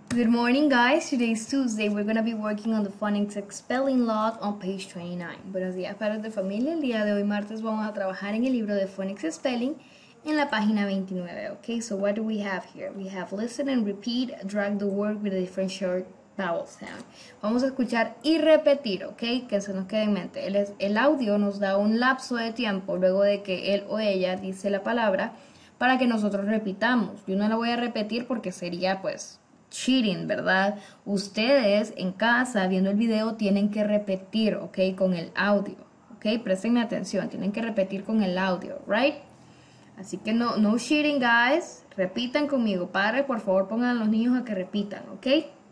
Good morning, guys. Today is Tuesday. We're going to be working on the phonics spelling log on page 29. Buenos días, padres de familia. El día de hoy, martes, vamos a trabajar en el libro de phonics spelling en la página 29. Okay, so what do we have here? We have listen and repeat, drag the word with a different short vowel sound. Vamos a escuchar y repetir, ok, que se nos quede en mente. El audio nos da un lapso de tiempo luego de que él o ella dice la palabra para que nosotros repitamos. Yo no la voy a repetir porque sería pues cheating, ¿verdad? Ustedes en casa viendo el video tienen que repetir, ok, con el audio, ok, préstenme atención, tienen que repetir con el audio, right? Así que no cheating, guys, repitan conmigo. Padres, por favor pongan a los niños a que repitan, ok.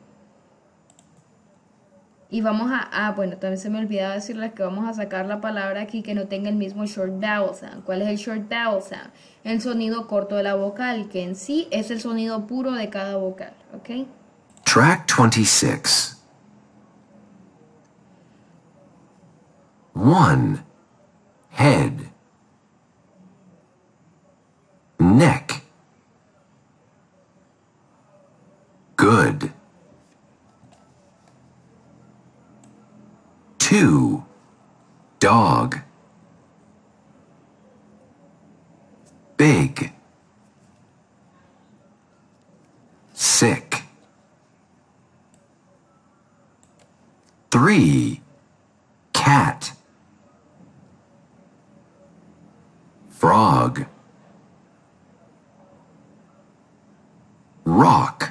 Y vamos bueno, también se me olvidaba decirles que vamos a sacar la palabra aquí que no tenga el mismo short vowel sound. ¿Cuál es el short vowel sound? El sonido corto de la vocal, que en sí es el sonido puro de cada vocal, ¿ok? Track 26. 1. Head. Neck. Good. 2. Dog. Big. Sick. 3. Cat. Frog. Rock.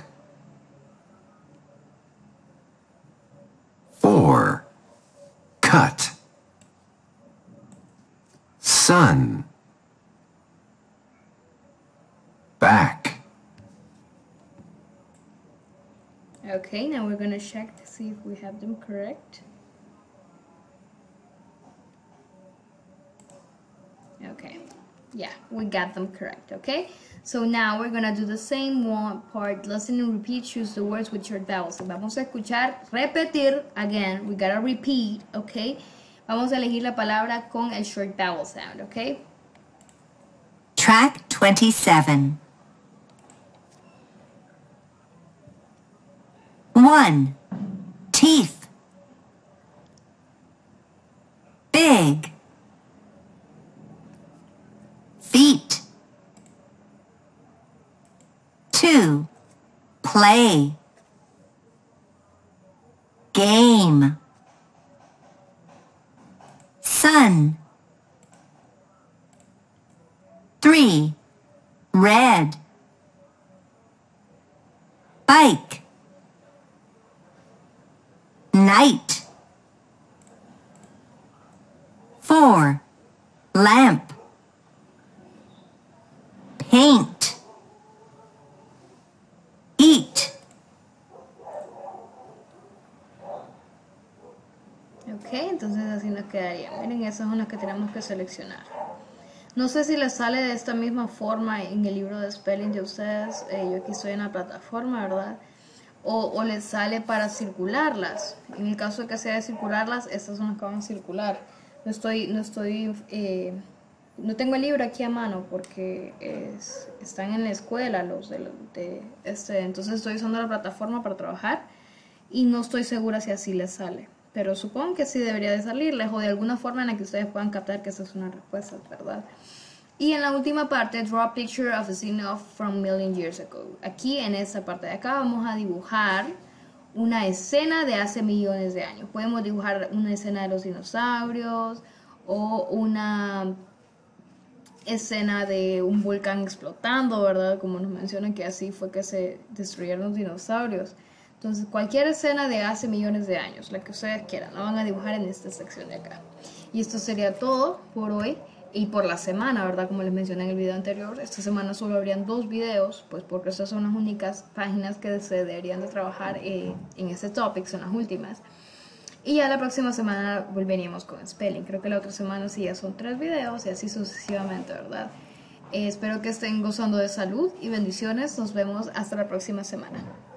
4. Cut. Sun. Back. Okay, now we're going to check to see if we have them correct. Okay, yeah, we got them correct, okay? So now we're going to do the same one part, listen and repeat, choose the words with short vowels. Vamos a escuchar, repetir, again, we gotta repeat, okay? Vamos a elegir la palabra con el short vowel sound, okay? Track 27. 1. Teeth. Big. Feet. 2. Play. Game. Sun. 3. Red. Bike. Night. 4. Lamp. Paint. Eat. Ok, entonces así nos quedaría. Miren, esas son las que tenemos que seleccionar. No sé si les sale de esta misma forma en el libro de spelling de ustedes. Yo aquí estoy en la plataforma, ¿verdad? O les sale para circularlas. En el caso de que sea de circularlas, estas son las que van a circular. No tengo el libro aquí a mano porque están en la escuela entonces estoy usando la plataforma para trabajar y no estoy segura si así les sale. Pero supongo que sí debería de salirles o de alguna forma en la que ustedes puedan captar que esa es una respuesta, ¿verdad? Y en la última parte, draw a picture of a scene from million years ago. Aquí en esta parte de acá vamos a dibujar una escena de hace millones de años. Podemos dibujar una escena de los dinosaurios o una escena de un volcán explotando, ¿verdad? Como nos mencionan que así fue que se destruyeron los dinosaurios. Entonces, cualquier escena de hace millones de años, la que ustedes quieran, la van a dibujar en esta sección de acá. Y esto sería todo por hoy y por la semana, ¿verdad? Como les mencioné en el video anterior, esta semana solo habrían 2 videos, pues porque estas son las únicas páginas que se deberían de trabajar en este topic, son las últimas. Y ya la próxima semana volveríamos con spelling. Creo que la otra semana sí ya son 3 videos y así sucesivamente, ¿verdad? Espero que estén gozando de salud y bendiciones. Nos vemos hasta la próxima semana.